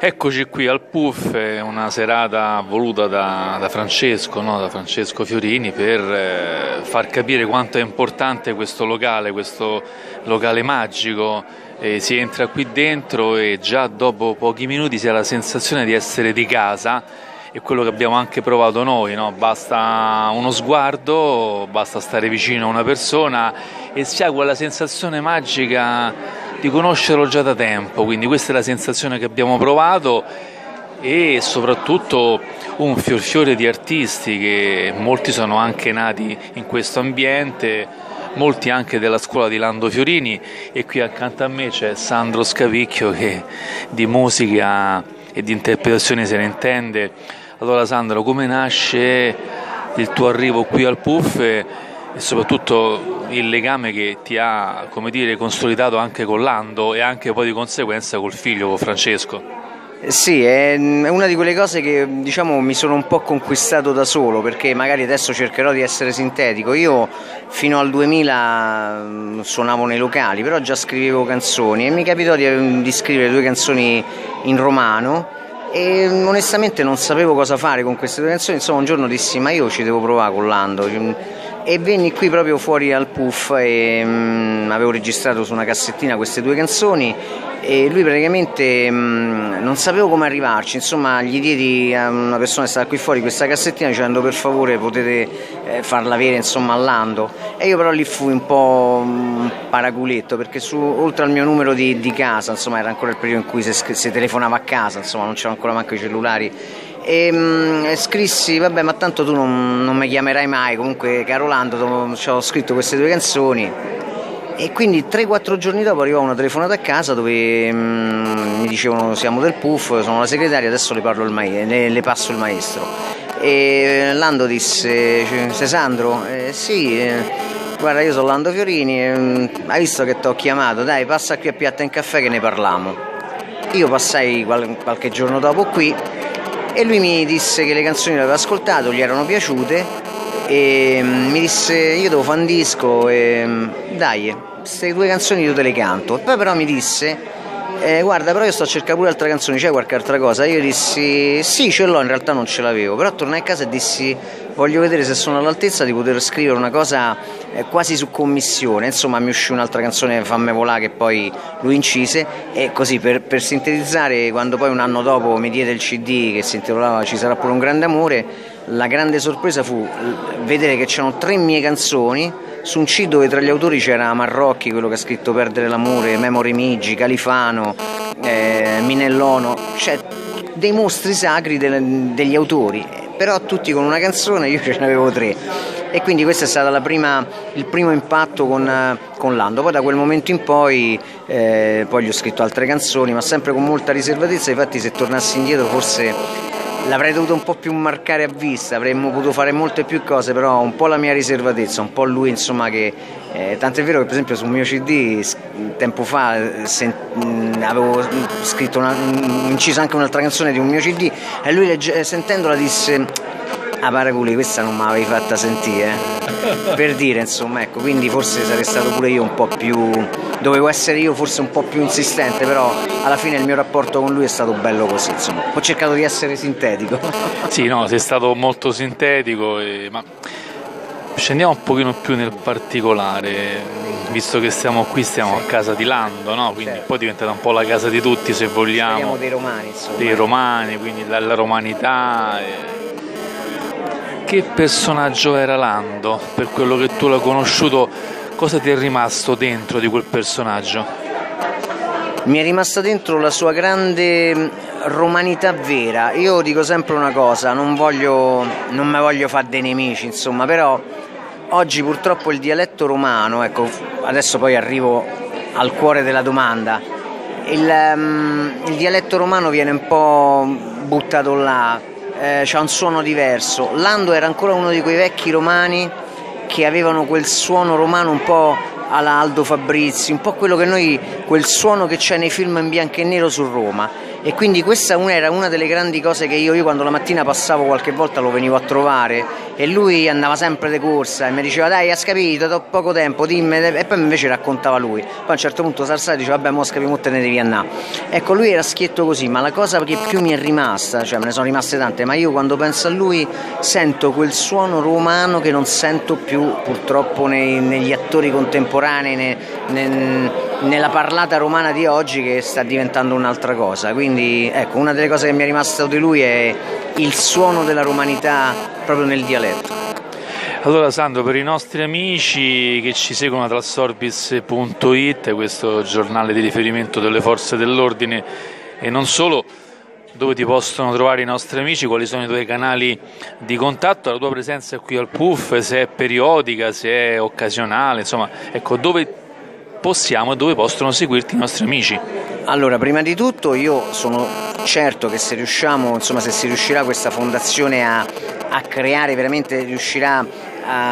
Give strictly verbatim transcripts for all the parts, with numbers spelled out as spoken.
Eccoci qui al Puff, una serata voluta da, da Francesco, no? Da Francesco Fiorini, per eh, far capire quanto è importante questo locale, questo locale magico. Eh, si entra qui dentro e già dopo pochi minuti si ha la sensazione di essere di casa, e quello che abbiamo anche provato noi, no? Basta uno sguardo, basta stare vicino a una persona e si ha quella sensazione magica di conoscerlo già da tempo. Quindi questa è la sensazione che abbiamo provato, e soprattutto un fiorfiore di artisti, che molti sono anche nati in questo ambiente, molti anche della scuola di Lando Fiorini, e qui accanto a me c'è Sandro Scavicchio, che di musica e di interpretazione se ne intende. Allora Sandro, come nasce il tuo arrivo qui al Puff e soprattutto il legame che ti ha, come dire, consolidato anche con Lando e anche poi di conseguenza col figlio, con Francesco? Sì, è una di quelle cose che, diciamo, mi sono un po' conquistato da solo, perché magari adesso cercherò di essere sintetico. Io fino al duemila suonavo nei locali, però già scrivevo canzoni, e mi capitò di, di scrivere due canzoni in romano, e onestamente non sapevo cosa fare con queste due canzoni. Insomma, un giorno dissi: ma io ci devo provare con Lando, e venni qui proprio fuori al Puff e mh, avevo registrato su una cassettina queste due canzoni, e lui praticamente mh, non sapevo come arrivarci. Insomma, gli diedi a una persona che stava qui fuori questa cassettina dicendo: per favore potete eh, farla avere, insomma, a Lando. E io però lì fui un po' un paraculetto, perché su, oltre al mio numero di, di casa, insomma, era ancora il periodo in cui si, si telefonava a casa, insomma, non c'erano ancora manco i cellulari. E mh, scrissi: vabbè, ma tanto tu non, non mi chiamerai mai, comunque caro Lando, ci ho scritto queste due canzoni. E quindi tre quattro giorni dopo arrivò una telefonata a casa dove mh, mi dicevano: siamo del Puff, sono la segretaria, adesso le, parlo il maestro, le, le passo il maestro. E Lando disse: sei Sandro? Eh, sì, eh, guarda, io sono Lando Fiorini, eh, hai visto che ti ho chiamato, dai, passa qui a Piatta in Caffè che ne parliamo. Io passai qual- qualche giorno dopo qui, e lui mi disse che le canzoni le aveva ascoltate, gli erano piaciute, e mi disse: io devo fare un disco, e dai, queste due canzoni io te le canto. Poi però mi disse: eh, guarda, però io sto a cercare pure altre canzoni, c'è qualche altra cosa? Io dissi: sì, ce l'ho, in realtà non ce l'avevo. Però tornai a casa e dissi: voglio vedere se sono all'altezza di poter scrivere una cosa eh, quasi su commissione. Insomma, mi uscì un'altra canzone, Famme volà, che poi lui incise. E così, per, per sintetizzare, quando poi un anno dopo mi diede il C D che si intitolava Ci sarà pure un grande amore, la grande sorpresa fu vedere che c'erano tre mie canzoni su un C D dove tra gli autori c'era Marrocchi, quello che ha scritto Perdere l'amore, Memore Migi, Califano, eh, Minellono, cioè dei mostri sacri del, degli autori, però tutti con una canzone, io ce ne avevo tre. E quindi questo è stato la prima, il primo impatto con, con Lando. Poi da quel momento in poi, eh, poi gli ho scritto altre canzoni, ma sempre con molta riservatezza. Infatti, se tornassi indietro forse l'avrei dovuto un po' più marcare a vista, avremmo potuto fare molte più cose, però un po' la mia riservatezza, un po' lui, insomma, che eh, tant'è vero che per esempio sul mio C D tempo fa se, mh, avevo scritto una, mh, inciso anche un'altra canzone di un mio C D, e lui legge, sentendola disse: ah, paraculi, questa non me l'avevi fatta sentire, eh? Per dire, insomma, ecco, quindi forse sarei stato pure io un po' più, dovevo essere io forse un po' più insistente, però alla fine il mio rapporto con lui è stato bello così, insomma. Ho cercato di essere sintetico. Sì, no, sei stato molto sintetico, e, ma scendiamo un pochino più nel particolare, visto che stiamo qui, stiamo a casa di Lando, no? Quindi certo, poi diventa un po' la casa di tutti, se vogliamo. Speriamo dei romani, insomma. Dei romani, quindi dalla romanità. E... che personaggio era Lando? Per quello che tu l'hai conosciuto, cosa ti è rimasto dentro di quel personaggio? Mi è rimasta dentro la sua grande romanità vera. Io dico sempre una cosa: non voglio, non me voglio fare dei nemici, insomma, però oggi purtroppo il dialetto romano, ecco, adesso poi arrivo al cuore della domanda, il, um, il dialetto romano viene un po' buttato là, eh, c'ha un suono diverso. Lando era ancora uno di quei vecchi romani che avevano quel suono romano un po' alla Aldo Fabrizi, un po' quello che noi, quel suono che c'è nei film in bianco e nero su Roma. e quindi questa era una delle grandi cose che io, io quando la mattina passavo qualche volta lo venivo a trovare e lui andava sempre di corsa e mi diceva dai, hai capito, ho poco tempo, dimmi, e poi invece raccontava lui. Poi a un certo punto Sarsari diceva vabbè, mo scapi, mo te ne devi andare. Ecco, lui era schietto così, ma la cosa che più mi è rimasta, cioè me ne sono rimaste tante, ma io quando penso a lui sento quel suono romano che non sento più purtroppo nei, negli attori contemporanei, ne, ne, nella parlata romana di oggi, che sta diventando un'altra cosa. Quindi ecco, una delle cose che mi è rimasto di lui è il suono della romanità proprio nel dialetto. Allora Sandro, per i nostri amici che ci seguono da Sorbis punto it, questo giornale di riferimento delle forze dell'ordine e non solo, dove ti possono trovare i nostri amici, quali sono i tuoi canali di contatto, la tua presenza qui al P U F, se è periodica, se è occasionale, insomma, ecco, dove possiamo e dove possono seguirti i nostri amici? Allora, prima di tutto io sono certo che se riusciamo, insomma, se si riuscirà questa fondazione a, a creare, veramente riuscirà a,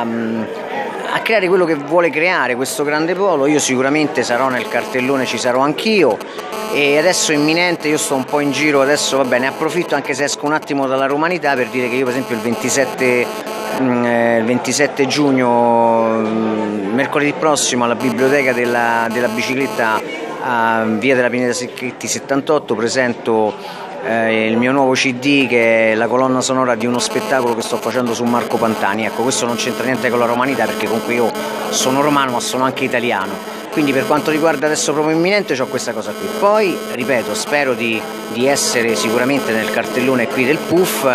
a creare quello che vuole creare, questo grande polo, io sicuramente sarò nel cartellone, ci sarò anch'io. E adesso è imminente, io sto un po' in giro, adesso va bene, approfitto anche se esco un attimo dalla romanità per dire che io per esempio il ventisette, eh, il ventisette giugno, mercoledì prossimo, alla biblioteca della, della bicicletta a via della Pineta Secchetti settantotto presento eh, il mio nuovo C D, che è la colonna sonora di uno spettacolo che sto facendo su Marco Pantani. Ecco, questo non c'entra niente con la romanità perché comunque io sono romano ma sono anche italiano. Quindi per quanto riguarda adesso proprio imminente ho questa cosa qui. Poi, ripeto, spero di, di essere sicuramente nel cartellone qui del P U F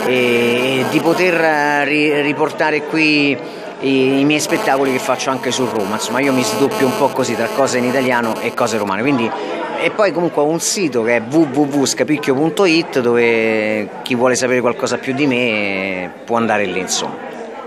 e, e di poter ri, riportare qui i, i miei spettacoli che faccio anche su Roma. Insomma, io mi sdoppio un po' così tra cose in italiano e cose romane. Quindi, e poi comunque ho un sito che è w w w punto scapicchio punto it, dove chi vuole sapere qualcosa più di me può andare lì, insomma.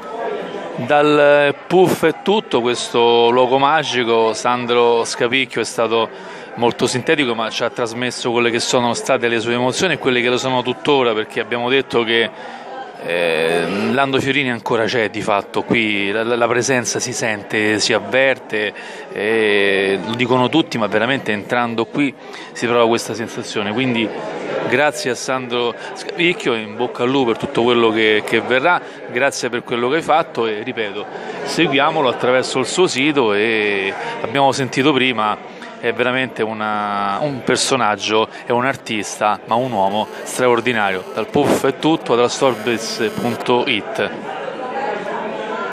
Dal P U F è tutto, questo luogo magico. Sandro Scapicchio è stato molto sintetico, ma ci ha trasmesso quelle che sono state le sue emozioni e quelle che lo sono tuttora, perché abbiamo detto che eh, Lando Fiorini ancora c'è di fatto qui, la, la presenza si sente, si avverte, eh, lo dicono tutti, ma veramente entrando qui si prova questa sensazione. Quindi grazie a Sandro Scapicchio, in bocca al lupo per tutto quello che, che verrà, grazie per quello che hai fatto e ripeto, seguiamolo attraverso il suo sito e abbiamo sentito prima, è veramente una, un personaggio, è un artista, ma un uomo straordinario. Dal P U F è tutto, dalla Sorbis punto it.